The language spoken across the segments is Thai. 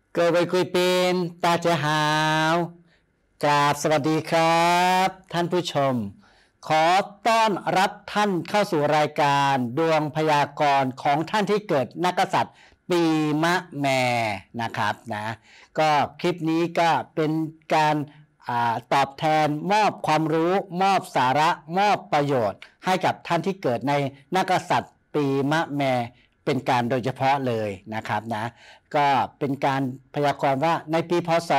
各位贵宾大家好กราบสวัสดีครับท่านผู้ชมขอต้อนรับท่านเข้าสู่รายการดวงพยากรณ์ของท่านที่เกิดนักกษัตริย์ปีมะแม่นะครับนะก็คลิปนี้ก็เป็นการตอบแทนมอบความรู้มอบสาระมอบประโยชน์ให้กับท่านที่เกิดในนักกษัตริย์ปีมะแม่เป็นการโดยเฉพาะเลยนะครับนะก็เป็นการพยากรณ์ว่าในปีพศ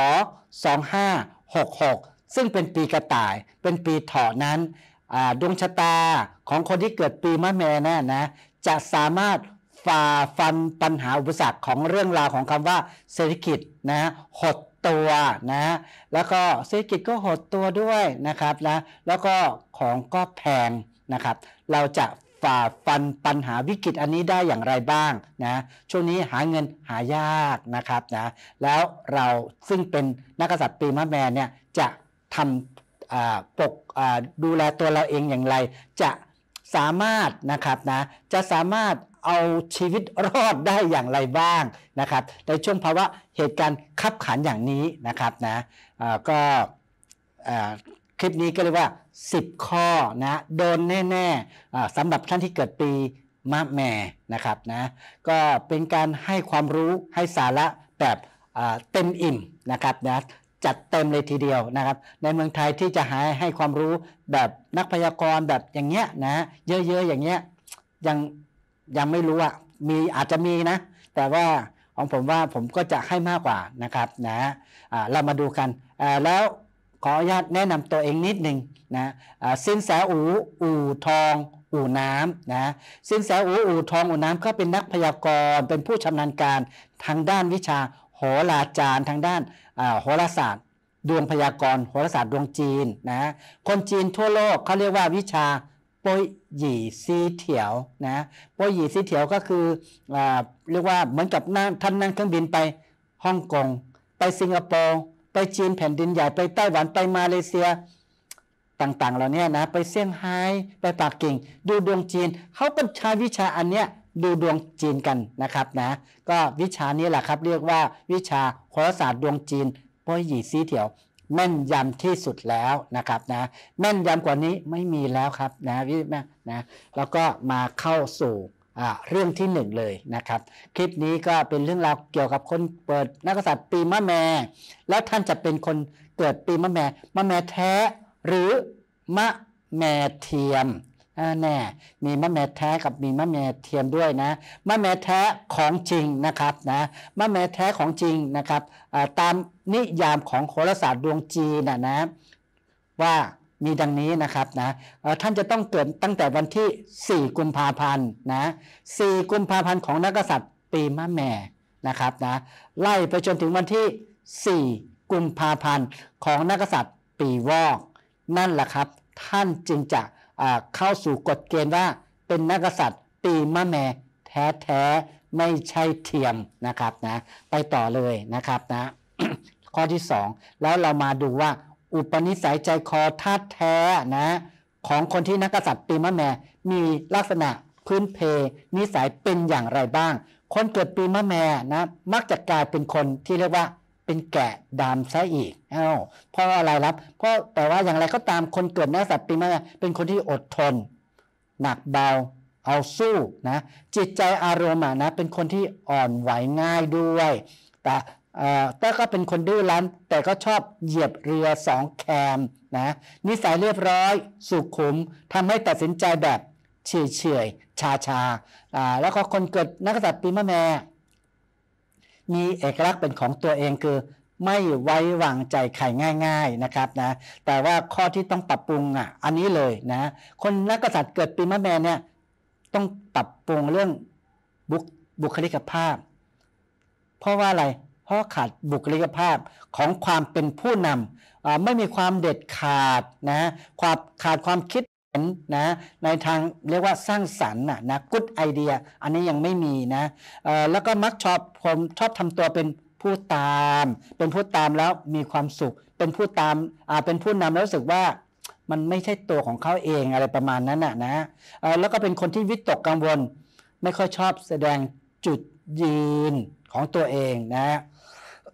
2566ซึ่งเป็นปีกระต่ายเป็นปีเถาะนั้นดวงชะตาของคนที่เกิดปีมะแม่นะจะสามารถฝ่าฟันปัญหาอุปสรรคของเรื่องราวของคำว่าเศรษฐกิจนะหดตัวนะแล้วก็เศรษฐกิจก็หดตัวด้วยนะครับนะแล้วก็ของก็แพงนะครับเราจะฝ่าฟันปัญหาวิกฤตอันนี้ได้อย่างไรบ้างนะช่วงนี้หาเงินหายากนะครับนะแล้วเราซึ่งเป็นนักกษัตริย์ปีมะแม่เนี่ยจะทำดูแลตัวเราเองอย่างไรจะสามารถนะครับนะจะสามารถเอาชีวิตรอดได้อย่างไรบ้างนะครับในช่วงภาวะเหตุการณ์ขับขันอย่างนี้นะครับนะก็คลิปนี้ก็เรียกว่า10ข้อนะโดนแน่ๆสำหรับท่านที่เกิดปีมะแม่นะครับนะก็เป็นการให้ความรู้ให้สาระแบบเต็มอิ่มนะครับนะจัดเต็มเลยทีเดียวนะครับในเมืองไทยที่จะให้ความรู้แบบนักพยากรณ์แบบอย่างเงี้ยนะเยอะๆอย่างเงี้ยยังไม่รู้อ่ะอาจจะมีนะแต่ว่าของผมว่าผมก็จะให้มากกว่านะครับนะเรามาดูกันแล้วขออนุญาตแนะนำตัวเองนิดนึงนะสินแสอู่ทองอู่น้ำนะสินแสอู่ทองอู่น้ำก็เป็นนักพยากรณ์เป็นผู้ชำนาญการทางด้านวิชาโหราจารย์ทางด้านโหราศาสตร์ดวงพยากรณ์โหราศาสตร์ดวงจีนนะคนจีนทั่วโลกเขาเรียกว่าวิชาโป้ยหยี่ซีเถียวนะโป้ยหยี่ซีเถียวก็คือเรียกว่าเหมือนกับท่านนั่งเครื่องบินไปฮ่องกงไปสิงคโปร์ไปจีนแผ่นดินใหญ่ไปไต้หวันไปมาเลเซียต่างๆเหล่านี้นะไปเซี่ยงไฮ้ไปปักกิ่งดูดวงจีนเขาเป็นใช้วิชาอันเนี้ยดูดวงจีนกันนะครับนะก็วิชานี้แหละครับเรียกว่าวิชาโหราศาสตร์ดวงจีนโป้ยหยี่ซีเถียวแม่นยำที่สุดแล้วนะครับนะแม่นยำกว่านี้ไม่มีแล้วครับนะแล้วก็มาเข้าสู่เรื่องที่1เลยนะครับคลิปนี้ก็เป็นเรื่องราวเกี่ยวกับคนเปิดนักกษัตริย์ปีมะแม่แล้วท่านจะเป็นคนเกิดปีมะแม่แท้หรือมะแม่เทียมแน่มีมะแม่แท้กับมีมะแม่เทียมด้วยนะมะแม่แท้ของจริงนะครับนะมะแม่แท้ของจริงนะครับตามนิยามของโหราศาสตร์ดวงจีนนะว่ามีดังนี้นะครับนะท่านจะต้องเกิดตั้งแต่วันที่4กุมภาพันธ์นะ4กุมภาพันธ์ของนักกษัตริย์ปีมะแม่นะครับนะไล่ไปจนถึงวันที่4กุมภาพันธ์ของนักกษัตริย์ปีวอกนั่นแหละครับท่านจึงจะเข้าสู่กฎเกณฑ์ว่าเป็นนักกษัตริย์ปีมะแม่แท้ๆไม่ใช่เทียมนะครับนะไปต่อเลยนะครับนะ ข้อที่2แล้วเรามาดูว่าอุปนิสัยใจคอธาตุแท้นะของคนที่นักกษัตริย์ปีมะแม่มีลักษณะพื้นเพนิสัยเป็นอย่างไรบ้างคนเกิดปีมะแม่นะมักจะกลายเป็นคนที่เรียกว่าเป็นแกะดำซะอีกเพราะอะไรครับเพราะแต่ว่าอย่างไรก็ตามคนเกิดนักกษัตริย์ปีมะแม่เป็นคนที่อดทนหนักเบาเอาสู้นะจิตใจอารมณ์นะเป็นคนที่อ่อนไหวง่ายด้วยแต่ก็เป็นคนดื้อรั้นแต่ก็ชอบเหยียบเรือ2แคมนะนิสัยเรียบร้อยสุขุมทำให้ตัดสินใจแบบเฉยชาแล้วก็คนเกิดนักกษัตริย์ปีมะแม่มีเอกลักษณ์เป็นของตัวเองคือไม่ไว้วางใจใครง่ายๆนะครับนะแต่ว่าข้อที่ต้องปรับปรุงอันนี้เลยนะคนนักกษัตริย์เกิดปีมะแม่เนี่ยต้องปรับปรุงเรื่องบุคลิกภาพเพราะว่าอะไรเพราะขาดบุคลิกภาพของความเป็นผู้นำไม่มีความเด็ดขาดนะขาดความคิดนะในทางเรียกว่าสร้างสรรค์นะกุ๊ดไอเดียอันนี้ยังไม่มีนะแล้วก็มักชอบทำตัวเป็นผู้ตามแล้วมีความสุขเป็นผู้ตามเป็นผู้นำแล้วรู้สึกว่ามันไม่ใช่ตัวของเขาเองอะไรประมาณนั้นนะแล้วก็เป็นคนที่วิตกกังวลไม่ค่อยชอบแสดงจุดยืนของตัวเองนะ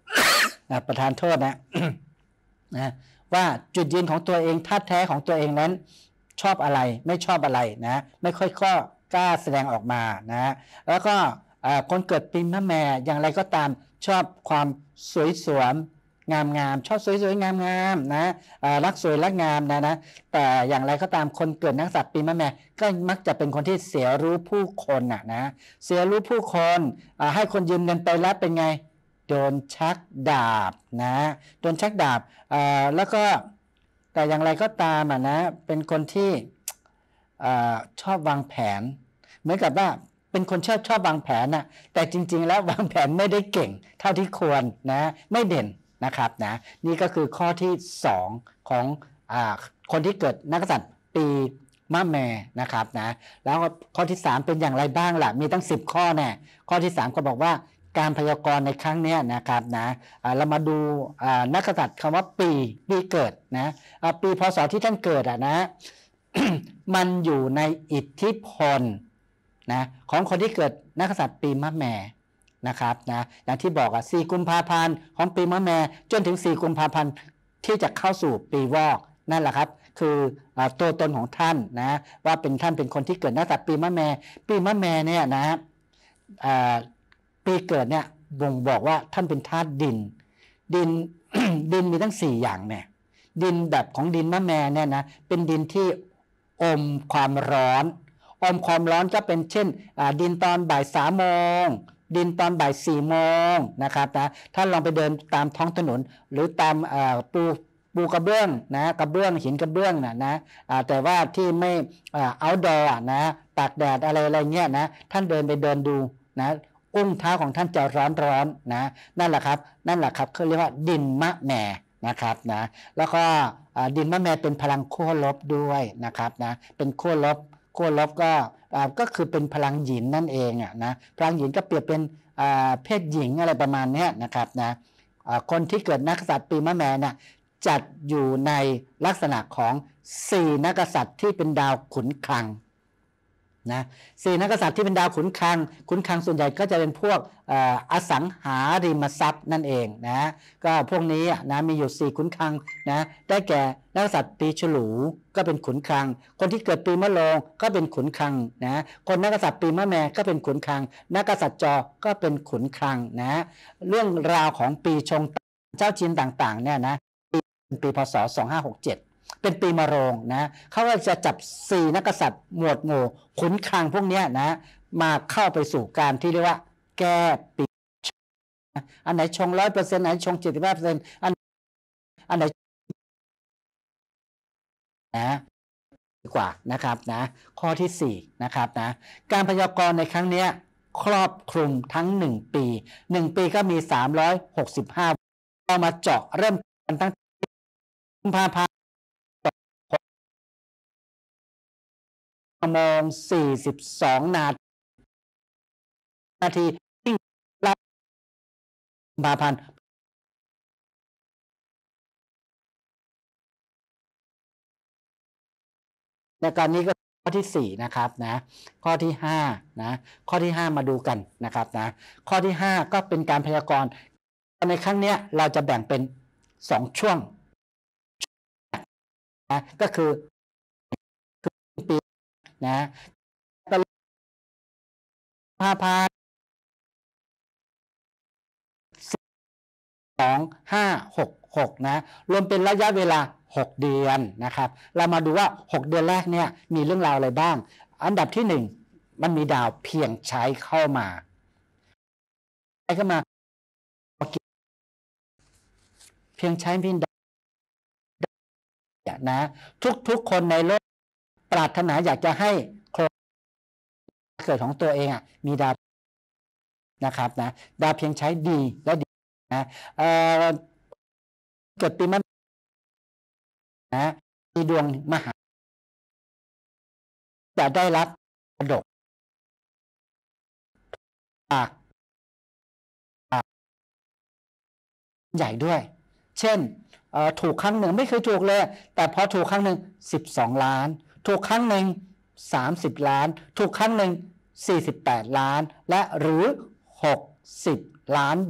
ประธานโทษนะ นะว่าจุดยืนของตัวเองท่าแท้ของตัวเองนั้นชอบอะไรไม่ชอบอะไรนะไม่ค่อยกล้าแสดงออกมานะแล้วก็คนเกิดปีมะแม่อย่างไรก็ตามชอบความสวยสวยงามชอบสวยๆงามนะรักสวยรักงามนะแต่อย่างไรก็ตามคนเกิดนักษัตริย์ปีมะแม่ก็มักจะเป็นคนที่เสียรู้ผู้คนนะเสียรู้ผู้คนให้คนยืมเงินไปแล้วเป็นไงโดนชักดาบนะโดนชักดาบแล้วก็แต่อย่างไรก็ตามนะเป็นคนที่ชอบวางแผนเหมือนกับว่าเป็นคนชอบวางแผนนะแต่จริงๆแล้ววางแผนไม่ได้เก่งเท่าที่ควรนะไม่เด่นนะครับนะนี่ก็คือข้อที่2ของคนที่เกิดนักกษัตริย์ปีมะแม่นะครับนะแล้วข้อที่3เป็นอย่างไรบ้างล่ะมีตั้ง10ข้อแน่ข้อที่3ก็บอกว่าการพยากรณ์ในครั้งนี้นะครับนะเรามาดูนักกษัตริย์คำว่าปีเกิดนะปีพศที่ท่านเกิดนะ มันอยู่ในอิทธิพลนะของคนที่เกิดนักกษัตริย์ปีมะแม่นะครับนะอย่างที่บอก4 กุมภาพันธ์ของปีมะแม่จนถึง4 กุมภาพันธ์ที่จะเข้าสู่ปีวอกนั่นแหละครับคือตัวตนของท่านนะว่าท่านเป็นคนที่เกิดนักกษัตริย์ปีมะแม่เนี่ยนะปีเกิดเนี่ยบ่งบอกว่าท่านเป็นธาตุดิน ดินมีทั้ง4อย่างเนี่ยดินแบบของดินมะแม่เนี่ยนะเป็นดินที่อมความร้อนก็เป็นเช่นดินตอนบ่าย3 โมงดินตอนบ่าย4 โมงนะครับนะท่านลองไปเดินตามท้องถนนหรือตามปูกระเบื้องนะกระเบื้องหินกระเบื้องนะแต่ว่าที่ไม่outdoor นะตากแดดอะไรเงี้ยนะท่านเดินไปเดินดูนะอุ้งเท้าของท่านจะร้อนนะนั่นแหละครับเขาเรียกว่าดินมะแม่นะครับนะแล้วก็ดินมะแม่เป็นพลังขั้วลบด้วยนะครับนะเป็นขั้วลบก็คือเป็นพลังหยินนั่นเองนะพลังหยินก็เปรียบเป็นเพศหญิงอะไรประมาณนี้นะครับนะคนที่เกิดนักกษัตริย์ปีมะแม่เนี่ยจัดอยู่ในลักษณะของ4 นักกษัตริย์ที่เป็นดาวขุนคลังนะ4 นักกษัตริย์ที่เป็นดาวขุนคลังส่วนใหญ่ก็จะเป็นพวกอสังหาริมทรัพย์นั่นเองนะก็พวกนี้นะมีอยู่4 ขุนคลังนะได้แก่นักกษัตริย์ปีฉลูก็เป็นขุนคลังคนที่เกิดปีมะโรงก็เป็นขุนคลังนะคนนักกษัตริย์ปีมะแม่ก็เป็นขุนคลังนักกษัตริย์จอก็เป็นขุนคลังนะเรื่องราวของปีชงเจ้าจีนต่างๆเนี่ยนะปีพศ2567เป็นปีมะโรงนะเขาก็จะจับ4 นักกษัตริย์หมวดหมู่ขุนคลังพวกนี้นะมาเข้าไปสู่การที่เรียกว่าแก้ปีอันไหนชง 100% อันไหนชง 75% อันไหนนะดีกว่านะครับนะข้อที่4นะครับนะการพยากรณ์ในครั้งนี้ครอบคลุมทั้ง1 ปี1 ปีก็มี365เรามาเจาะเริ่มกันตั้งกุมภาพันธ์โมง42 นาทีที่กุมภาพันธ์ในการนี้ก็ข้อที่4นะครับนะข้อที่5นะข้อที่5มาดูกันนะครับนะข้อที่5ก็เป็นการพยากรณ์ในครั้งนี้เราจะแบ่งเป็น2 ช่วงนะก็คือปีนะกุมภาพันธ์2566นะรวมเป็นระยะเวลา6 เดือนนะครับเรามาดูว่า6 เดือนแรกเนี่ยมีเรื่องราวอะไรบ้างอันดับที่1มันมีดาวเพียงใช้เข้ามาเพียงใช้พินนะทุกคนในโลกปรารถนาอยากจะให้โครงเกิดของตัวเองมีดาวนะครับนะดาวเพียงใช้ดีและดีนะเกิดปีมะนะมีดวงมหาจะได้รับมรดกใหญ่ด้วยเช่นถูกครั้งหนึ่งไม่เคยถูกเลยแต่พอถูกครั้งหนึ่ง12 ล้านถูกครั้งหนึ่ง30 ล้านถูกครั้งหนึ่ง48 ล้านและหรือ60 ล้านบาท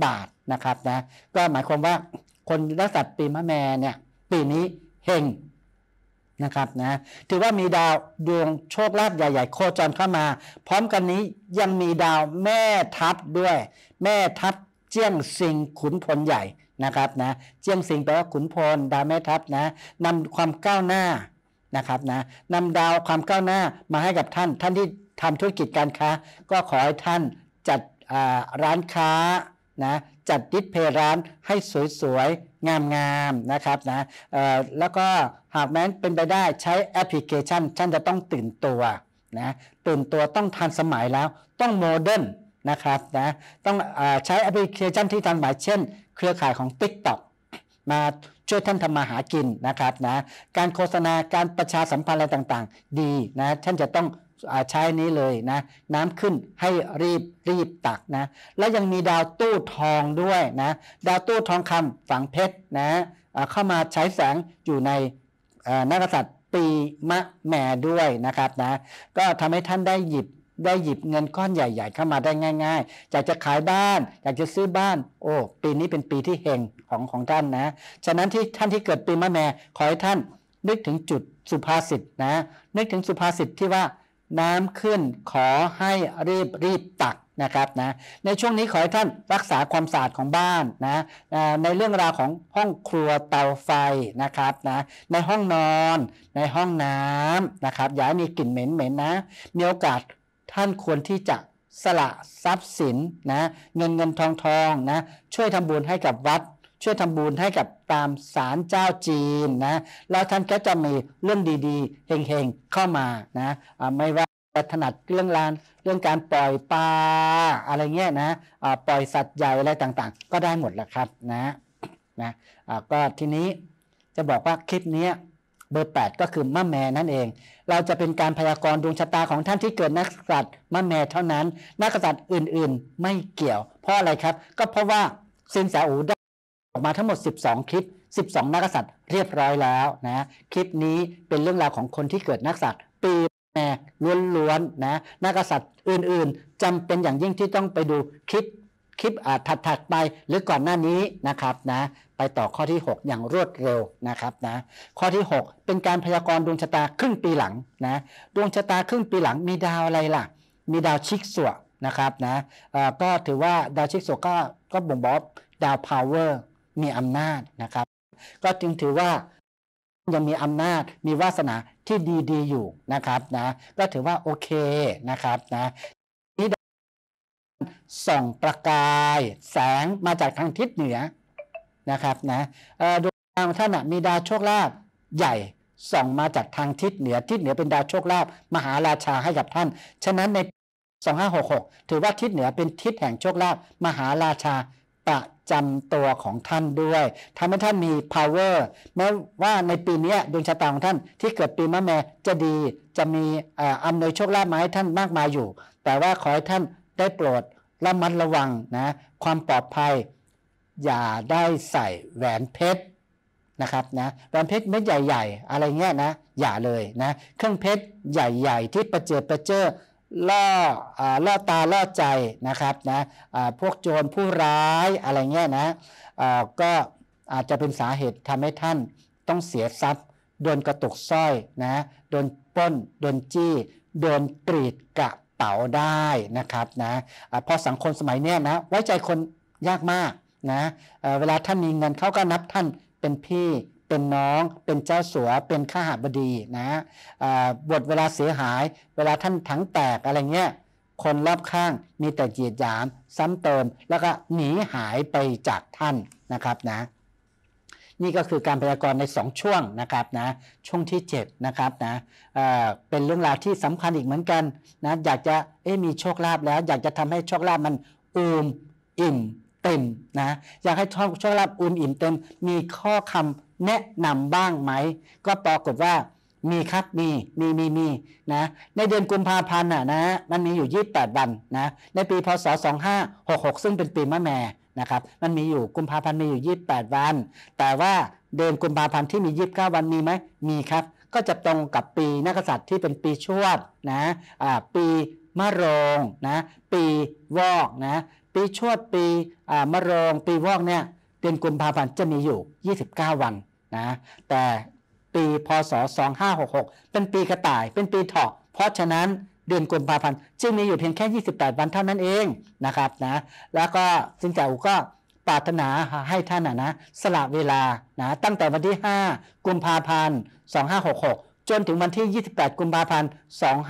นะครับนะก็หมายความว่าคนนักษัตริย์ปีมะแม่เนี่ยปีนี้เฮงนะครับนะถือว่ามีดาวดวงโชคลาภใหญ่ๆโคจรเข้ามาพร้อมกันนี้ยังมีดาวแม่ทัพด้วยแม่ทัพเจี้ยงซิงขุนพลใหญ่นะครับนะเจี้ยงซิงแปลว่าขุนพลดาวแม่ทัพนะนำความก้าวหน้านะครับนะนำดาวความก้าวหน้ามาให้กับท่านที่ทำธุรกิจการค้าก็ขอให้ท่านจัดร้านค้านะจัดดิสเพย์ร้านให้สวยๆงามๆนะครับนะแล้วก็หากแม้นเป็นไปได้ใช้แอปพลิเคชันท่านจะต้องตื่นตัวนะตื่นตัวต้องทันสมัยแล้วต้องโมเดิร์นนะครับนะต้องใช้แอปพลิเคชันที่ทันสมัยเช่นเครือข่ายของ TikTok มาช่วยท่านทำมาหากินนะครับนะการโฆษณาการประชาสัมพันธ์อะไรต่างๆดีนะท่านจะต้องใช้นี้เลยนะน้ำขึ้นให้รีบตักนะและยังมีดาวตู้ทองด้วยนะดาวตู้ทองคำฝังเพชรนะเข้ามาใช้แสงอยู่ในนักษัตริย์ปีมะแม่ด้วยนะครับนะก็ทำให้ท่านได้หยิบเงินก้อนใหญ่ๆเข้ามาได้ง่ายๆอยากจะขายบ้านอยากจะซื้อบ้านโอ้ปีนี้เป็นปีที่เฮงของท่านนะฉะนั้นที่ท่านที่เกิดปีมะแม่ขอให้ท่านนึกถึงจุดสุภาษิตนะนึกถึงสุภาษิตที่ว่าน้ำขึ้นขอให้รีบตักนะครับนะในช่วงนี้ขอให้ท่านรักษาความสะอาดของบ้านนะในเรื่องราวของห้องครัวเตาไฟนะครับนะในห้องนอนในห้องน้ำนะครับอย่าให้มีกลิ่นเหม็นนะมีโอกาสท่านควรที่จะสละทรัพย์สินนะเงินทองนะช่วยทำบุญให้กับวัดช่วยทำบุญให้กับตามศาลเจ้าจีนนะแล้วท่านก็จะมีเรื่องดีๆเฮงๆเข้ามานะไม่ว่าถนัดเรื่องการปล่อยปลาอะไรเงี้ยนะปล่อยสัตว์ใหญ่อะไรต่างๆก็ได้หมดแหละครับนะก็ทีนี้จะบอกว่าคลิปนี้เบอร์ 8ก็คือมะแม่นั่นเองเราจะเป็นการพยากรณ์ดวงชะตาของท่านที่เกิดนักษัตริย์มะแม่เท่านั้นนักษัตริย์อื่นๆไม่เกี่ยวเพราะอะไรครับก็เพราะว่าสินแสอูได้ออกมาทั้งหมด12คลิป12นักษัตริย์เรียบร้อยแล้วนะคลิปนี้เป็นเรื่องราวของคนที่เกิดนักษัตริย์ปีแม่ล้วนๆนะนักษัตริย์อื่นๆจำเป็นอย่างยิ่งที่ต้องไปดูคลิปถัดไปหรือก่อนหน้านี้นะครับนะไปต่อข้อที่6อย่างรวดเร็วนะครับนะข้อที่6เป็นการพยากรณ์ดวงชะตาครึ่งปีหลังนะดวงชะตาครึ่งปีหลังมีดาวอะไรล่ะมีดาวชิกซัวนะครับนะก็ถือว่าดาวชิกซัวก็บ่งบอกดาวพาวเวอร์มีอำนาจนะครับก็จึงถือว่ายังมีอำนาจมีวาสนาที่ดีอยู่นะครับนะก็ถือว่าโอเคนะครับนะนี่ส่องประกายแสงมาจากทางทิศเหนือนะครับนะดวงดาวของท่านมีดาวโชคลาภใหญ่ส่องมาจากทางทิศเหนือเป็นดาวโชคลาภมหาราชาให้กับท่านฉะนั้นใน2566ถือว่าทิศเหนือเป็นทิศแห่งโชคลาภมหาราชาประจำตัวของท่านด้วยทำให้ท่านมี power แม้ว่าในปีนี้ดวงชะตาของท่านที่เกิดปีมะแม่จะดีจะมีอำนวยโชคลาภมาให้ท่านมากมายอยู่แต่ว่าขอให้ท่านได้โปรดระมัดระวังนะความปลอดภัยอย่าได้ใส่แหวนเพชรนะครับนะแหวนเพชรเม็ดใหญ่ๆอะไรเงี้ยนะอย่าเลยนะเครื่องเพชรใหญ่ๆที่ประเจิดล่อตาล่อใจนะครับนะพวกโจรผู้ร้ายอะไรเงี้ยนะก็อาจจะเป็นสาเหตุทำให้ท่านต้องเสียทรัพย์โดนกระตุกสร้อยนะโดนปล้นโดนจี้โดนกรีดกระเป๋าได้นะครับนะพอสังคมสมัยเนี้ยนะไว้ใจคนยากมากนะเวลาท่านมีเงินเขาก็นับท่านเป็นพี่เป็นน้องเป็นเจ้าสัวเป็นข้าหบดีนะบทเวลาเสียหายเวลาท่านถังแตกอะไรเงี้ยคนรอบข้างมีแต่เหยียดหยามซ้ำเติมแล้วก็หนีหายไปจากท่านนะครับนะนี่ก็คือการพยากรณ์ใน2ช่วงนะครับนะช่วงที่7นะครับนะเป็นเรื่องราวที่สำคัญอีกเหมือนกันนะอยากจะมีโชคลาภแล้วอยากจะทำให้โชคลาภมันอิ่มเต็มนะอยากให้โชคลาภอิ่มเต็มมีข้อคำแนะนำบ้างไหมก็ปรากฏว่ามีครับมีนะในเดือนกุมภาพันธ์นะมันมีอยู่28วันนะในปีพศ2566ซึ่งเป็นปีมะแม่นะครับมันมีอยู่กุมภาพันธ์มีอยู่28วันแต่ว่าเดือนกุมภาพันธ์ที่มี29วันมีไหมมีครับก็จะตรงกับปีนักกษัตริย์ที่เป็นปีชวดนะปีมะโรงนะปีวอกนะปีปีชวดปีมะโรงปีวอกเนี่ยเดือนกุมภาพันธ์จะมีอยู่29วันนะแต่ปีพศ2566เป็นปีกระต่ายเป็นปีเถาะเพราะฉะนั้นเดือนกุมภาพันธ์จึงมีอยู่เพียงแค่28วันเท่านั้นเองนะครับนะแล้วก็สินแสอูก็ปรารถนาให้ท่านนะสละเวลานะตั้งแต่วันที่5กุมภาพันธ์2566จนถึงวันที่28กุมภาพันธ์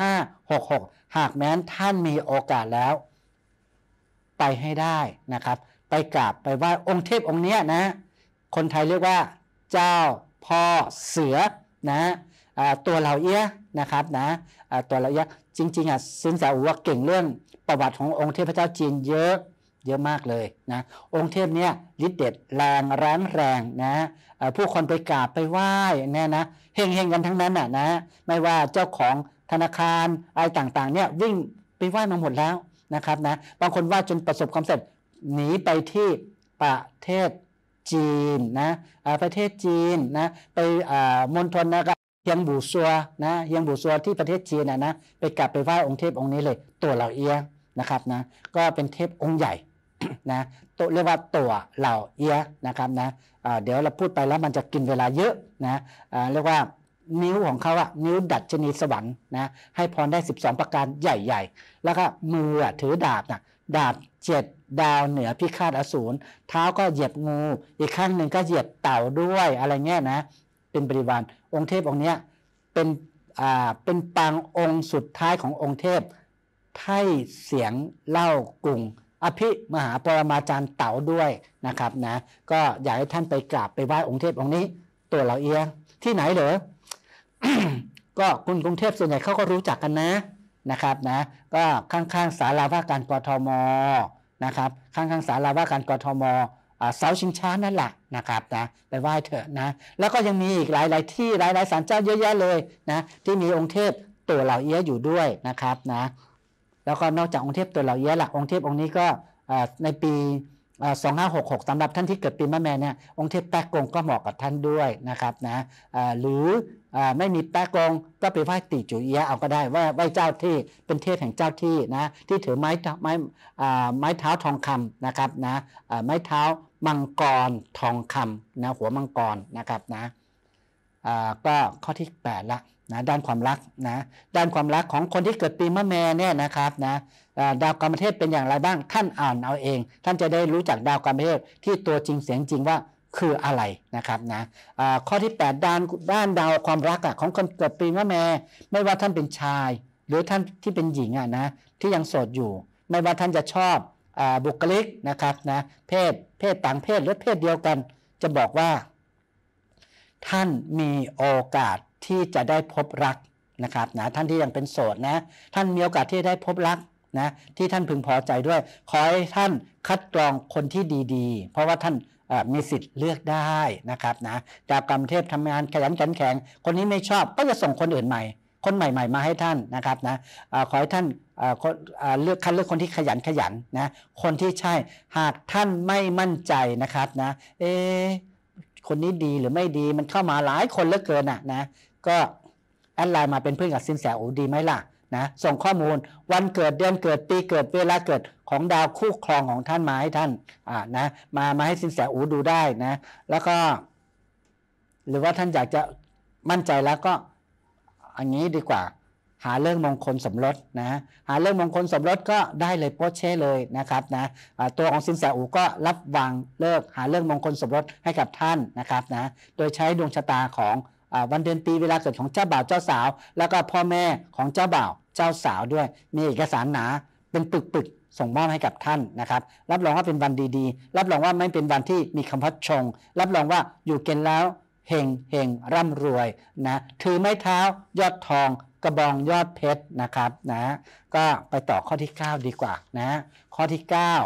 2566หากแม้นท่านมีโอกาสแล้วไปให้ได้นะครับไปกราบไปไหว้องค์เทพองค์นี้นะคนไทยเรียกว่าเจ้าพ่อเสือนะตัวเหล่าเอี้ยนะครับนะตัวเหล่าเอี้ยจริงๆสินแสอูว่าเก่งเรื่องประวัติขององค์เทพเจ้าจีนเยอะมากเลยนะองค์เทพเนี่ยฤทธิ์เดชแรงนะผู้คนไปกราบไปไหว้เนี่ยนะเฮงกันทั้งนั้นนะไม่ว่าเจ้าของธนาคารอะไรต่างๆเนี่ยวิ่งไปไหว้มาหมดแล้วนะครับนะบางคนไหว้จนประสบความสำเร็จหนีไปที่ประเทศจีนนะประเทศจีนนะไปมณฑลนะครับเฮียงบูซัวนะเฮียงบูซัวที่ประเทศจีนนะไปกราบไปไหว้องค์เทพองค์นี้เลยตัวเหล่าเอี้ยนะครับนะก็เป็นเทพองค์ใหญ่นะตัวเรียกว่าตัวเหล่าเอี้ยนะครับนะเดี๋ยวเราพูดไปแล้วมันจะกินเวลาเยอะนะเรียกว่านิ้วของเขานิ้วดัชนีสวรรค์นะให้พรได้12ประการใหญ่ๆแล้วก็มือถือดาบดาบ7ดาวเหนือพิฆาตอสูรเท้าก็เหยียบงูอีกข้างหนึ่งก็เหยียบเต่าด้วยอะไรเงี้ยนะเป็นบริวารองค์เทพองค์นี้เป็นปางองค์สุดท้ายขององค์เทพไท่เสียงเล่ากรุงอภิมหาปรมาจารย์เต๋าด้วยนะครับนะก็อยากให้ท่านไปกราบไปไหว้องค์เทพองค์นี้ตัวเหล่าเอี้ยที่ไหนเหรอ ก็กรุงเทพส่วนใหญ่เขาก็รู้จักกันนะครับนะก็ข้างๆศาลาว่าการกทมนะครับข้างๆศาลาว่าการกทมเสาชิงช้านั่นแหละนะครับนะไปไหว้เถอะนะแล้วก็ยังมีอีกหลายๆที่หลายๆศาลเจ้าเยอะแยะเลยนะที่มีองค์เทพตัวเหล่าเอี้ยอยู่ด้วยนะครับนะแล้วก็นอกจากองค์เทพตัวเหล่าเอี้ยละองค์เทพองค์นี้ก็ในปี2566สำหรับท่านที่เกิดปีมะแม่เนี่ยองค์เทพแป๊กกงก็เหมาะกับท่านด้วยนะครับนะหรือไม่มีแป๊กกงก็ไปไหว้ติจุเอี้ยเอาก็ได้ไหว้เจ้าที่เป็นเทพแห่งเจ้าที่นะที่ถือไม้เท้าทองคำนะครับนะไม้เท้ามังกรทองคำนะหัวมังกรนะครับนะก็ข้อที่8ละนะด้านความรักนะด้านความรักของคนที่เกิดปีมะแม่เนี่ยนะครับนะดาวกรรมเทพเป็นอย่างไรบ้างท่านอ่านเอาเองท่านจะได้รู้จักดาวกรรมเทพที่ตัวจริงเสียงจริงว่าคืออะไรนะครับนะข้อที่8ด้านดาวความรักของคนเกิดปีมะแม่ไม่ว่าท่านเป็นชายหรือท่านที่เป็นหญิงนะที่ยังโสดอยู่ไม่ว่าท่านจะชอบบุคลิกนะครับนะเพศต่างเพศหรือเพศเดียวกันจะบอกว่าท่านมีโอกาสที่จะได้พบรักนะครับนะท่านที่ยังเป็นโสดนะท่านมีโอกาสที่ได้พบรักนะที่ท่านพึงพอใจด้วยขอให้ท่านคัดกรองคนที่ดีๆเพราะว่าท่านมีสิทธิ์เลือกได้นะครับนะดาวกรรมเทพทำงานขยันขันแข็งคนนี้ไม่ชอบก็จะส่งคนอื่นใหม่คนใหม่ๆมาให้ท่านนะครับนะขอให้ท่านเลือกคนที่ขยันนะคนที่ใช่หากท่านไม่มั่นใจนะครับนะคนนี้ดีหรือไม่ดีมันเข้ามาหลายคนเหลือเกินนะก็แอดไลน์มาเป็นเพื่อนกับสินแสอูดีไหมล่ะนะส่งข้อมูลวันเกิดเดือนเกิดปีเกิดเวลาเกิดของดาวคู่ครองของท่านมาให้ท่านนะมาให้สินแสอูดูได้นะแล้วก็หรือว่าท่านอยากจะมั่นใจแล้วก็อันนี้ดีกว่าหาเรื่องมงคลสมรสนะหาเรื่องมงคลสมรสก็ได้เลยโพสเช่เลยนะครับนะตัวของสินแสอูก็รับวางเลิกหาเรื่องมงคลสมรสให้กับท่านนะครับนะโดยใช้ดวงชะตาของวันเดือนปีเวลาเกิดของเจ้าบ่าวเจ้าสาวแล้วก็พ่อแม่ของเจ้าบ่าวเจ้าสาวด้วยมีเอกสารหนาเป็นปึกส่งมอบให้กับท่านนะครับรับรองว่าเป็นวันดีๆรับรองว่าไม่เป็นวันที่มีคำพัดชงรับรองว่าอยู่เกณฑ์แล้วเฮงร่ำรวยนะถือไม้เท้ายอดทองกระบองยอดเพชรนะครับนะก็ไปต่อข้อที่9ดีกว่านะข้อที่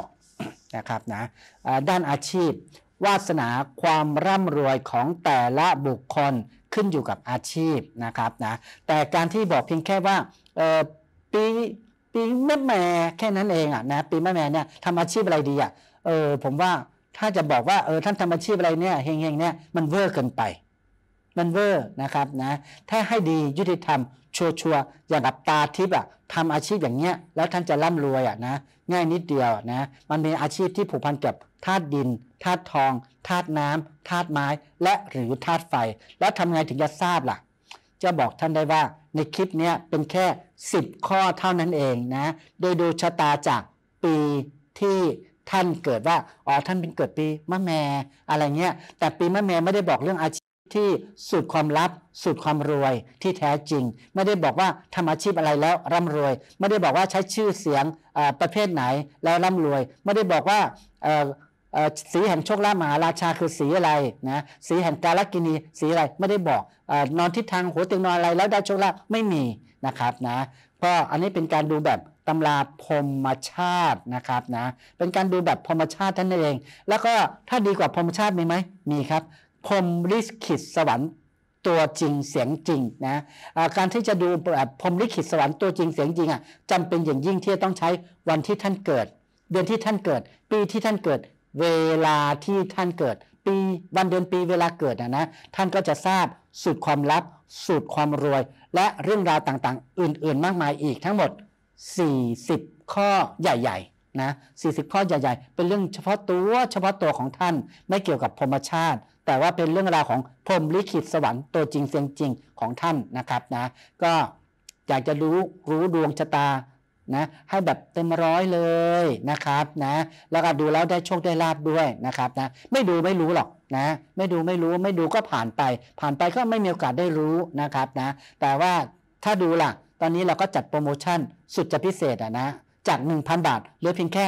9นะครับนะด้านอาชีพวาสนาความร่ำรวยของแต่ละบุคคลขึ้นอยู่กับอาชีพนะครับนะแต่การที่บอกเพียงแค่ว่าปีมะแม่แค่นั้นเองนะปีมะแม่เนี่ยทำอาชีพอะไรดีผมว่าถ้าจะบอกว่าท่านทำอาชีพอะไรเนี่ยเฮงเนี่ยมันเวอร์เกินไปมันเวอร์นะครับนะถ้าให้ดียุติธรรมชัวร์อย่างกับตาทิพย์ทำอาชีพอย่างเงี้ยแล้วท่านจะร่ำรวยนะง่ายนิดเดียวนะมันเป็นอาชีพที่ผูกพันกับธาตุดินธาตุทองธาตุน้ำธาตุไม้และหรือธาตุไฟแล้วทำไงถึงจะทราบล่ะจะบอกท่านได้ว่าในคลิปนี้เป็นแค่10ข้อเท่านั้นเองนะโดยดูชะตาจากปีที่ท่านเกิดว่าท่านเป็นเกิดปีมะแม่อะไรเงี้ยแต่ปีมะแม่ไม่ได้บอกเรื่องอาชีพที่สูตรความลับสูตรความรวยที่แท้จริงไม่ได้บอกว่าทำอาชีพอะไรแล้วร่ำรวยไม่ได้บอกว่าใช้ชื่อเสียงประเภทไหนแล้วร่ำรวยไม่ได้บอกว่าสีแห่งโชคลาภมหาราชาคือสีอะไรนะสีแห่งกาลกินีสีอะไรไม่ได้บอกนอนทิศทางหัวเตียงนอนอะไรแล้วได้โชคลาภไม่มีนะครับนะเพราะอันนี้เป็นการดูแบบตำราพรหมชาตินะครับนะเป็นการดูแบบพรหมชาติท่านเองแล้วก็ถ้าดีกว่าพรหมชาติมีไหมมีครับพรหมลิขิตสวรรค์ตัวจริงเสียงจริงนะการที่จะดูพรหมลิขิตสวรรค์ตัวจริงเสียงจริงจำเป็นอย่างยิ่งที่จะต้องใช้วันที่ท่านเกิดเดือนที่ท่านเกิดปีที่ท่านเกิดเวลาที่ท่านเกิดปีวันเดือนปีเวลาเกิดนะท่านก็จะทราบสูตรความลับสูตรความรวยและเรื่องราวต่างๆอื่นๆมากมายอีกทั้งหมด40ข้อใหญ่ๆนะ40ข้อใหญ่ๆเป็นเรื่องเฉพาะตัวของท่านไม่เกี่ยวกับพรหมชาติแต่ว่าเป็นเรื่องราวของพรหมลิขิตสวรรค์ตัวจริงเสียงจริงของท่านนะครับนะก็อยากจะรู้ดวงชะตานะให้แบบเต็มร้อยเลยนะครับนะแล้วก็ดูแล้วได้โชคได้ลาภด้วยนะครับนะไม่ดูไม่รู้หรอกนะไม่ดูก็ผ่านไปก็ไม่มีโอกาสได้รู้นะครับนะแต่ว่าถ้าดูล่ะตอนนี้เราก็จัดโปรโมชั่นสุดจะพิเศษนะจาก 1,000 บาทเหลือเพียงแค่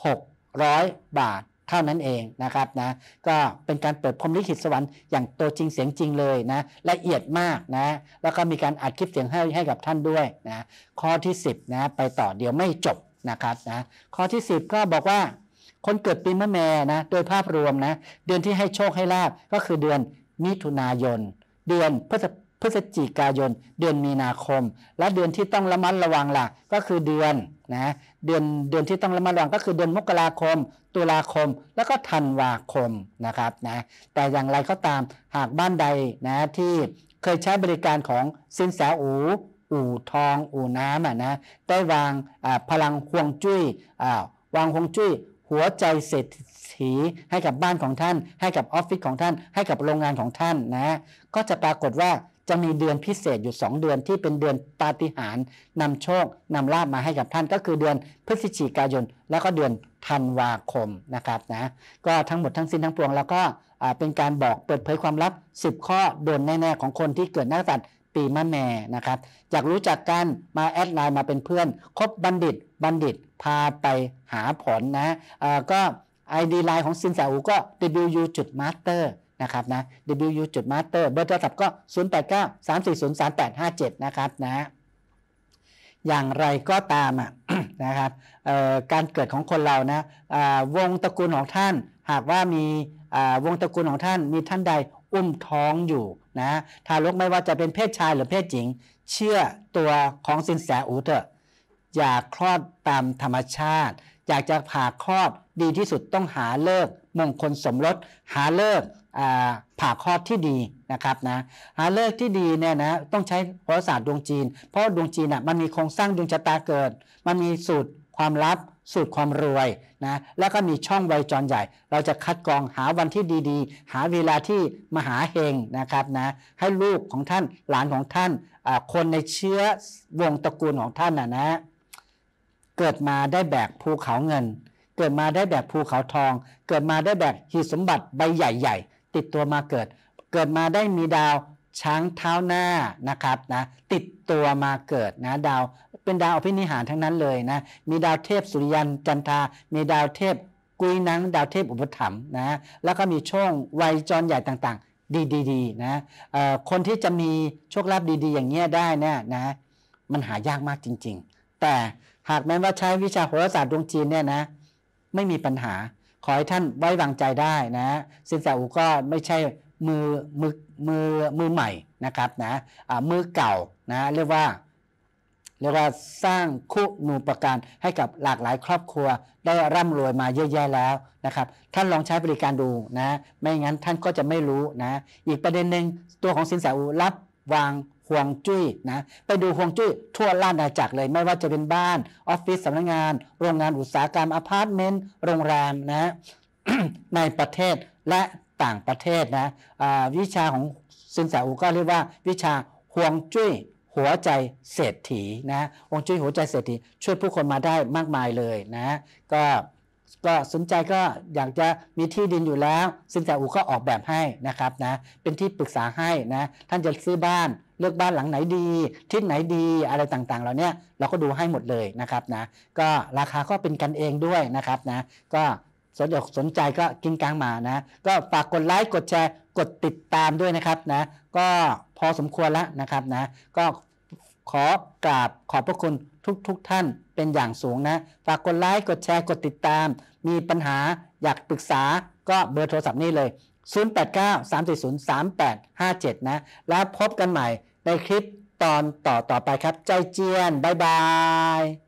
600 บาทเท่านั้นเองนะครับนะก็เป็นการเปิดพรหมลิขิตสวรรค์อย่างตัวจริงเสียงจริงเลยนะละเอียดมากนะแล้วก็มีการอัดคลิปเสียงให้กับท่านด้วยนะข้อที่10นะไปต่อเดี๋ยวไม่จบนะครับนะข้อที่10ก็บอกว่าคนเกิดปีมะแม่นะโดยภาพรวมนะเดือนที่ให้โชคให้ลาภก็คือเดือนมิถุนายนเดือนพฤศจิกายนเดือนมีนาคมและเดือนที่ต้องระมัดระวังล่ะก็คือเดือนที่ต้องระมัดระวังก็คือเดือนมกราคมตุลาคมแล้วก็ธันวาคมนะครับนะแต่อย่างไรก็ตามหากบ้านใดนะที่เคยใช้บริการของสินแสอู่ทองอู่น้ำนะได้วางพลังฮวงจุ้ยวางฮวงจุ้ยหัวใจเศรษฐีให้กับบ้านของท่านให้กับออฟฟิศของท่านให้กับโรงงานของท่านนะก็จะปรากฏว่าจะมีเดือนพิเศษอยู่2เดือนที่เป็นเดือนปาฏิหาริย์นำโชคนำลาภมาให้กับท่านก็คือเดือนพฤศจิกายนแล้วก็เดือนธันวาคมนะครับนะก็ทั้งหมดทั้งสิ้นทั้งปวงแล้วก็เป็นการบอกเปิดเผยความลับ10ข้อโดนแน่ๆของคนที่เกิดนักษัตริย์ปีมะแม่นะครับอยากรู้จักกันมาแอดไลน์มาเป็นเพื่อนคบบัณฑิตพาไปหาผลนะก็ID ไลน์ของซินแสอูก็ wu.master นะครับนะ wu.master เบอร์โทรศัพท์ก็ 0893403857 นะครับนะอย่างไรก็ตามนะครับการเกิดของคนเรานะวงตระกูลของท่านหากว่ามีวงตระกูลของท่านมีท่านใดอุ้มท้องอยู่นะทารกไม่ว่าจะเป็นเพศชายหรือเพศหญิงเชื่อตัวของสินแสอูเถอะอย่าคลอดตามธรรมชาติอยากจะผ่าคลอดดีที่สุดต้องหาฤกษ์มงคลสมรสหาฤกษ์ผ่าคลอดที่ดีนะครับนะหาฤกษ์ที่ดีเนี่ยนะต้องใช้โหราศาสตร์ดวงจีนเพราะดวงจีนมันมีโครงสร้างดวงชะตาเกิดมันมีสูตรความลับสูตรความรวยนะแล้วก็มีช่องไวจรใหญ่เราจะคัดกรองหาวันที่ดีๆหาเวลาที่มหาเฮงนะครับนะให้ลูกของท่านหลานของท่านคนในเชื้อวงตระกูลของท่านนะเกิดมาได้แบกภูเขาเงินเกิดมาได้แบกภูเขาทองเกิดมาได้แบกหีบสมบัติใบใหญ่ๆติดตัวมาเกิดมาได้มีดาวช้างเท้าหน้านะครับนะติดตัวมาเกิดนะดาวเป็นดาวอภินิหารทั้งนั้นเลยนะมีดาวเทพสุริยันจันทรามีดาวเทพกุยนังดาวเทพอุปถัมภ์นะแล้วก็มีช่วงวัยจรใหญ่ต่างๆดีๆนะคนที่จะมีโชคลาภดีๆอย่างเงี้ยได้เนี่ยนะมันหายากมากจริงๆแต่หากแม้ว่าใช้วิชาโหราศาสตร์ดวงจีนเนี่ยนะไม่มีปัญหาขอให้ท่านไว้วางใจได้นะสินแสอูก็ไม่ใช่มือใหม่นะครับนะมือเก่านะเรียกว่าสร้างคุณูปการให้กับหลากหลายครอบครัวได้ร่ำรวยมาเยอะแยะแล้วนะครับท่านลองใช้บริการดูนะไม่งั้นท่านก็จะไม่รู้นะอีกประเด็นหนึ่งตัวของสินแสอูรับวางห่วงจุ้ยนะไปดูห่วงจุ้ยทั่วราชอาณาจักรเลยไม่ว่าจะเป็นบ้านออฟฟิศสำนักงานโรงงานอุตสาหกรรมอพาร์ตเมนต์โรงแรมนะ ในประเทศและต่างประเทศนะวิชาของสินแสอูก็เรียกว่าวิชาห่วงจุ้ยหัวใจเศรษฐีนะห่วงจุ้ยหัวใจเศรษฐีช่วยผู้คนมาได้มากมายเลยนะก็สนใจก็อยากจะมีที่ดินอยู่แล้วสินแสอูก็ออกแบบให้นะครับนะเป็นที่ปรึกษาให้นะท่านจะซื้อบ้านเลือกบ้านหลังไหนดีทิศไหนดีอะไรต่างๆเหล่านี้เราก็ดูให้หมดเลยนะครับนะก็ราคาก็เป็นกันเองด้วยนะครับนะก็สนใจก็กิ้งกลางมานะก็ฝากกดไลค์กดแชร์กดติดตามด้วยนะครับนะก็พอสมควรแล้วนะครับนะก็ขอกราบขอบพระคุณทุกท่านเป็นอย่างสูงนะฝากกดไลค์กดแชร์กดติดตามมีปัญหาอยากปรึกษาก็เบอร์โทรศัพท์นี้เลย0893403857นะแล้วพบกันใหม่ในคลิปตอนต่อไปครับใจเจียนบ๊ายบาย